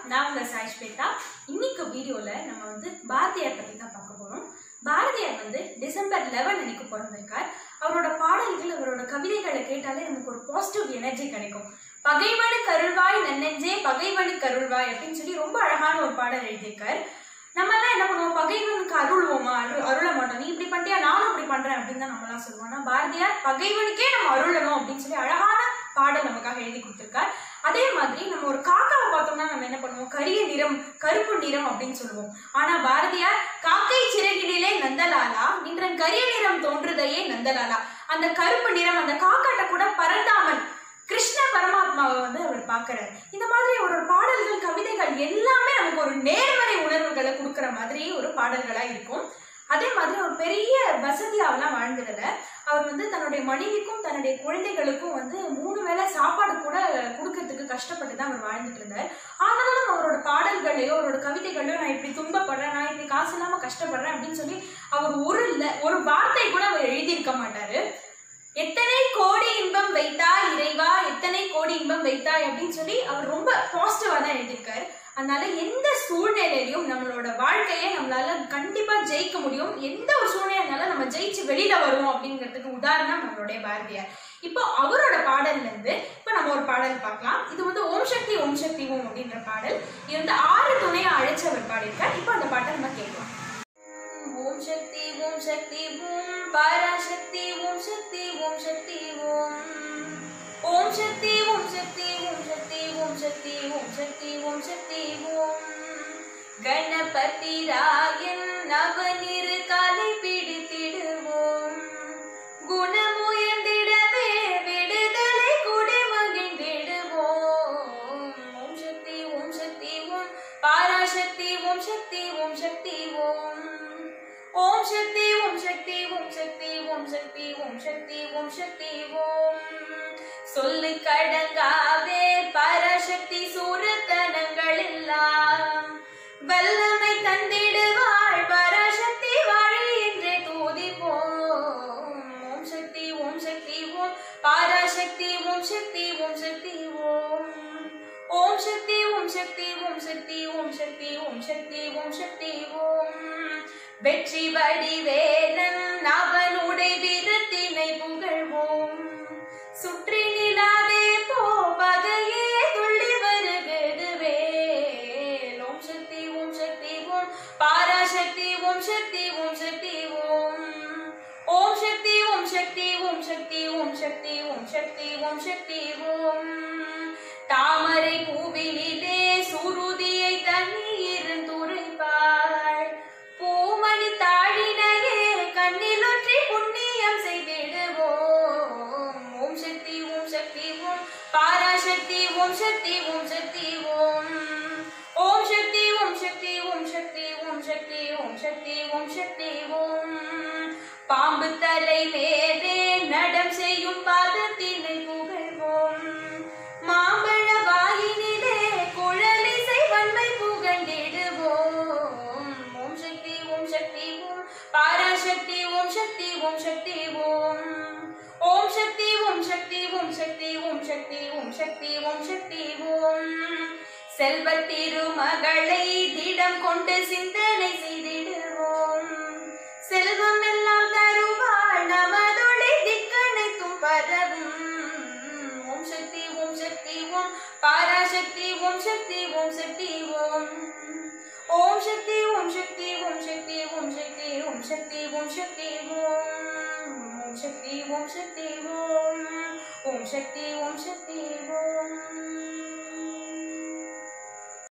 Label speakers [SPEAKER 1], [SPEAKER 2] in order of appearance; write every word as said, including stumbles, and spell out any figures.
[SPEAKER 1] நான் உங்க சாய் ஸ்வேதா. இன்னைக்கு வீடியோல நம்ம வந்து பாரதியார் பத்தி தான் பார்க்க போறோம். பாரதியார் வந்து டிசம்பர் பதினொன்று அன்னைக்கு பிறந்திருக்கார். அவரோட பாடல்கள், அவரோட கவிதைகளை கேட்டாலே நமக்கு ஒரு பாசிட்டிவ் எனர்ஜி கிடைக்கும். பகைவனு கருள்வாய் நன்னெஞ்சே பகைவனு கருள்வாய் அப்படின்னு சொல்லி ரொம்ப அழகான ஒரு பாடல் எழுதியிருக்கார். நம்ம எல்லாம் என்ன பண்ணுவோம், பகைவனுக்கு அருள்வோமா, அருள் அருள மாட்டோம். நீ இப்படி பண்ணியா, நானும் இப்படி பண்றேன் அப்படின்னு தான் நம்ம எல்லாம் சொல்லுவோம். ஆனா பாரதியார் பகைவனுக்கே நம்ம அருளணும் அப்படின்னு சொல்லி அழகான பாடல் நமக்காக எழுதி கொடுத்திருக்கார். அதே மாதிரி நம்ம ஒரு காக்காவை பார்த்தோம்னா நம்ம என்ன பண்ணுவோம், கரிய நிறம், கருப்பு நிறம் அப்படின்னு சொல்லுவோம். ஆனா பாரதியார் காக்கை சிறகிலே நந்தலாலா நின்றன் கரிய நிறம் தோன்றுதையே நந்தலாலா, அந்த கருப்பு நிறம் அந்த காக்காட்ட கூட பரந்தாமன் கிருஷ்ண பரமாத்மாவை வந்து அவர் பார்க்கிறார். இந்த மாதிரி ஒரு பாடல்கள், கவிதைகள் எல்லாமே நமக்கு ஒரு நேர்மறை உணர்வுகளை கொடுக்குற மாதிரி ஒரு பாடல்களா இருக்கும். அதே மாதிரி ஒரு பெரிய வசதியாவெல்லாம் வாழ்ந்துடல. அவர் வந்து தன்னுடைய மனைவிக்கும் தன்னுடைய குழந்தைகளுக்கும் வந்து மூணு வேளை சாப்பாடு கூட கொடுக்கறதுக்கு கஷ்டப்பட்டு தான் அவர் வாழ்ந்துட்டு இருந்தார். ஆனாலும் அவரோட பாடல்களையோ அவரோட கவிதைகளையோ நான் இப்படி துன்பப்படுறேன், நான் இப்படி காசு இல்லாம கஷ்டப்படுறேன் அப்படின்னு சொல்லி அவர் ஒரு இல்லை ஒரு வார்த்தை கூட அவர் எழுதியிருக்க மாட்டாரு. எத்தனை கோடி இன்பம் வைத்தாய் இறைவா, எத்தனை கோடி இன்பம் வைத்தாய் அப்படின்னு சொல்லி அவர் ரொம்ப பாசிட்டிவா தான் எழுதியிருக்காரு. அதனால எந்த சூழ்நிலையிலையும் நம்மளோட வாழ்க்கையை நம்மளால கண்டிப்பா ஜெயிக்க முடியும். எந்த ஒரு சூழ்நிலைனால நம்ம ஜெயிச்சு வெளியில வருவோம் அப்படிங்கிறதுக்கு உதாரணம் நம்மளுடைய பாரதியார். இப்போ அவரோட பாடல்ல இருந்து இப்போ நம்ம ஒரு பாடல் பார்க்கலாம். இது வந்து ஓம் சக்தி ஓம் சக்தி ஓம் அப்படின்ற பாடல். இது வந்து ஆறு துணையா அழைச்சவர் பாடியிருக்கார். இப்போ அந்த பாட்டை நம்ம கேட்கலாம். ஓம் சக்தி ஓம் சக்தி ஓம் பராசக்தி ஓம் சக்தி ஓம் சக்தி ஓம் ஓம் சக்தி ஓம் சக்தி ஓம் சக்தி ஓம் சக்தி ஓம் சக்தி ஓம் சக்தி ஓம் கணபதி ராயன் நவநீர் காலை பிடித்திடுவோம், குணமுயர்ந்திடவே விடுதலை குடி மகிழ்ந்திடுவோம். ஓம் சக்தி ஓம் சக்தி ஓம் பராசக்தி ஓம் சக்தி ஓம் சக்தி ஓம் ஓம் சக்தி ஓம் சக்தி ஓம் சக்தி ஓம் சக்தி ஓம் சக்தி ஓம் சக்தி ஓம் சொல்லு கடங்காவே பராசக்தி சூரத்தனங்கள் எல்லாம் வல்லமை தந்திடுவாள் பராசக்தி வாழி என்றே தூதிப்போம். ஓம் சக்தி ஓம் சக்தி ஓம் பராசக்தி ஓம் சக்தி ஓம் சக்தி ஓம் ஓம் சக்தி ஓம் சக்தி ஓம் சக்தி ஓம் சக்தி ஓம் சக்தி ஓம் சக்தி ஓம் வெற்றி வடிவேலன் அவனுடைய வீரத்தினை புகழ்வோம், சுற்றி நிலாவே போ பகையே துள்ளி வருகிறதுவே. ஓம் சக்தி ஓம் சக்தி ஓம் பராசக்தி ஓம் சக்தி ஓம் சக்தி ஓம் ஓம் சக்தி ஓம் சக்தி ஓம் சக்தி ஓம் சக்தி ஓம் சக்தி ஓம் சக்தி ஓம் தாமரை பூவினிலே சுருதியை தண்ணீர் துரைப்பாள், பூமணி தாழினையே கண்ணிலொற்றி புண்ணியம் செய்திடுவோம். ஓம் சக்தி ஓம் சக்தி ஓம் பராசக்தி ஓம் சக்தி ஓம் சக்தி ஓம் ஓம் சக்தி ஓம் சக்தி ஓம் சக்தி ஓம் சக்தி ஓம் சக்தி ஓம் சக்தி ஓம் பாம்பு தலை மேலே நடம் செய்யும் பாதத்தினை புகழ்வோம், மாம்பழ வாயினிலே குழலிசை வன்மை புகழ்ந்திடுவோம். ஓம் சக்தி ஓம் சக்தி ஓம் பராசக்தி ஓம் சக்தி ஓம் சக்தி ஓம் ஓம் சக்தி ஓம் சக்தி ஓம் சக்தி ஓம் சக்தி ஓம் சக்தி ஓம் சக்தி ஓம் செல்வ திருமகளை திடம் கொண்டு சிந்தனை செய்திடுவோம், செல்வம் எல்லாம் தருவாள் நமதொளி திக்கனைத்தும் பரவும். ஓம் சக்தி ஓம் சக்தி ஓம் பராசக்தி ஓம் சக்தி ஓம் சக்தி ஓம் ஓம் சக்தி ஓம் சக்தி ஓம் சக்தி ஓம் சக்தி ஓம் சக்தி ஓம் சக்தி ஓம் ஓம் சக்தி ஓம் சக்தி ஓம் ஓம் சக்தி ஓம் சக்தி ஓம்.